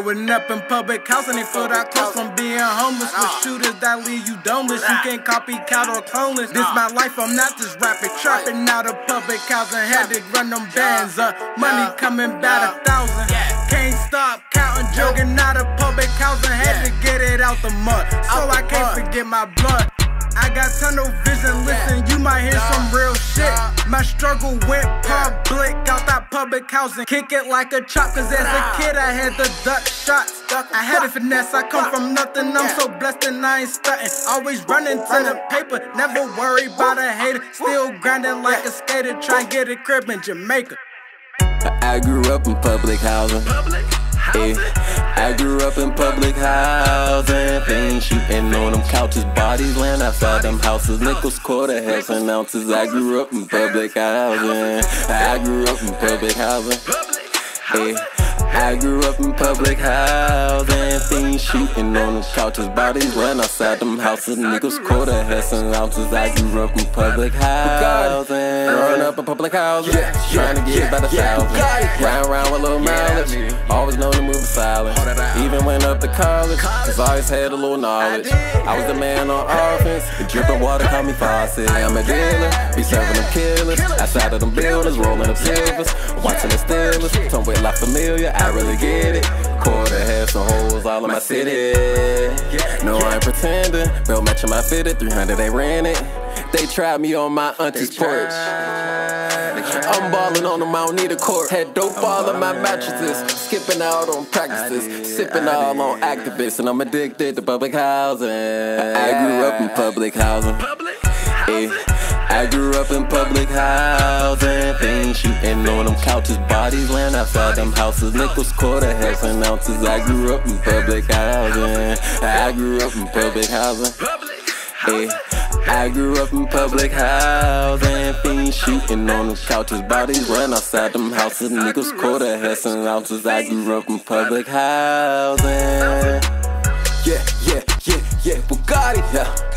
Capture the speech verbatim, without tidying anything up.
Growing up in public housing, they feel that close from being homeless. With shooters that leave you domeless, you can't copycat or clone this. This my life, I'm not just rapping. Trapping out of public housing, had to run them bands up. Money coming by the thousand. Can't stop counting, jogging out of public housing, had to get it out the mud. So I can't forget my blood. I got tunnel vision, listen, you might hear some real shit. My struggle went public, out that public housing. Kick it like a chop, cause as a kid I had to duck shots. I had a finesse, I come from nothing, I'm so blessed and I ain't stunting. Always running to the paper, never worry about a hater. Still grinding like a skater, try and get a crib in Jamaica. I grew up in public housing. Yeah. I grew up in public housing. Things shooting on them couches, bodies laying outside them houses. Nickels, quarter, halves, and ounces. I grew up in public housing. I grew up in public housing. Yeah. I grew up in public housing. Things shooting on them couches, bodies laying outside them houses. Nickels, quarter, halves, and ounces. I grew up in public housing. Growing up in public housing, trying to get by the thousand. Round round with a little mileage, always known to move silent. Even went up to college, cause I always had a little knowledge. I was the man on offense, the dripping water called me faucet. I am a dealer, be serving them killers. Outside of them buildings, rolling up silvers, watching the Steelers. Some with La Familia, I really get it. Quarter, half, some holes all in my city. No, I ain't pretending, belt matching my fitted, three hundred they ran it. They tried me on my auntie's porch. I'm ballin' on them, I don't need a court. Had dope all in my mattresses, skipping out on practices, sipping all on activists, and I'm addicted to public housing. I grew up in public housing. Yeah. I grew up in public housing. Things shooting on them couches, bodies laying outside them houses. Nickels, quarter, halves, and ounces. I grew up in public housing. I grew up in public housing. Yeah. I grew up in public housing. Things shooting on them couches, bodies laying outside them houses. Nickels, quarter, halves, and ounces. I grew up in public housing. Yeah, yeah, yeah, yeah, Bugatti, yeah.